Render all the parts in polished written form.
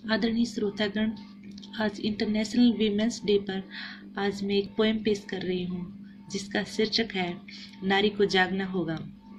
आदरणीय श्रोतागण, आज इंटरनेशनल वीमेंस डे पर आज मैं एक पोएम पेश कर रही हूँ जिसका शीर्षक है नारी को जागना होगा।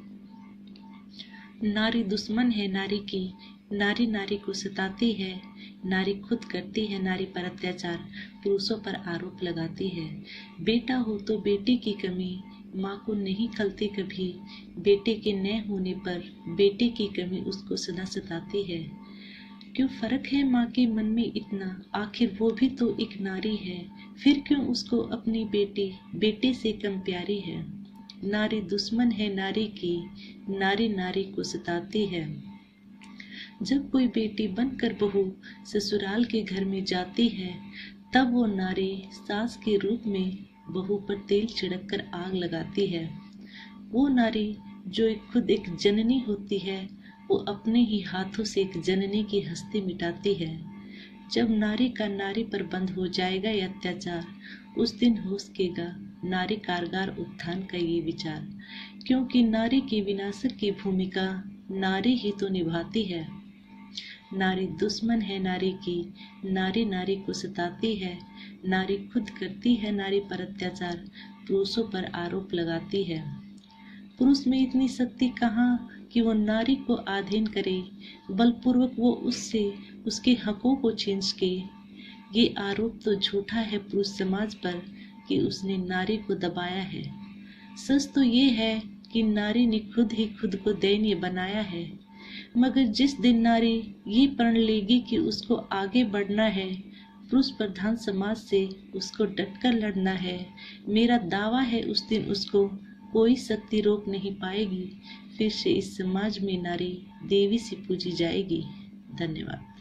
नारी दुश्मन है नारी की, नारी नारी को सताती है, नारी खुद करती है नारी पर अत्याचार, पुरुषों पर आरोप लगाती है। बेटा हो तो बेटी की कमी माँ को नहीं खलती कभी, बेटे के न होने पर बेटे की कमी उसको सदा सताती है। क्यों फर्क है माँ के मन में इतना, आखिर वो भी तो एक नारी है, फिर क्यों उसको अपनी बेटी बेटे से कम प्यारी है। नारी दुश्मन है नारी की, नारी नारी को सताती है। जब कोई बेटी बनकर बहू ससुराल के घर में जाती है, तब वो नारी सास के रूप में बहू पर तेल छिड़क कर आग लगाती है। वो नारी जो खुद एक जननी होती है, वो अपने ही हाथों से एक जननी की हस्ती मिटाती है। जब नारी का नारी पर बंद हो जाएगा ये अत्याचार, उस दिन हो सकेगा नारी कारगर उत्थान का ये विचार। क्योंकि नारी की विनाशक की भूमिका नारी ही तो निभाती है। नारी दुश्मन है नारी की, नारी नारी को सताती है, नारी खुद करती है नारी पर अत्याचार, पुरुषों पर आरोप लगाती है। पुरुष में इतनी शक्ति कहाँ कि वो नारी को अधीन करे, बलपूर्वक वो उससे उसके हकों को छीन के। ये आरोप तो झूठा है पुरुष समाज पर कि उसने नारी को दबाया है। सच तो ये है कि नारी ने खुद ही खुद को दयनीय बनाया है। मगर जिस दिन नारी ये प्रण लेगी कि उसको आगे बढ़ना है, पुरुष प्रधान समाज से उसको डटकर लड़ना है, मेरा दावा है उस दिन उसको कोई शक्ति रोक नहीं पाएगी। फिर से इस समाज में नारी देवी से पूजी जाएगी। धन्यवाद।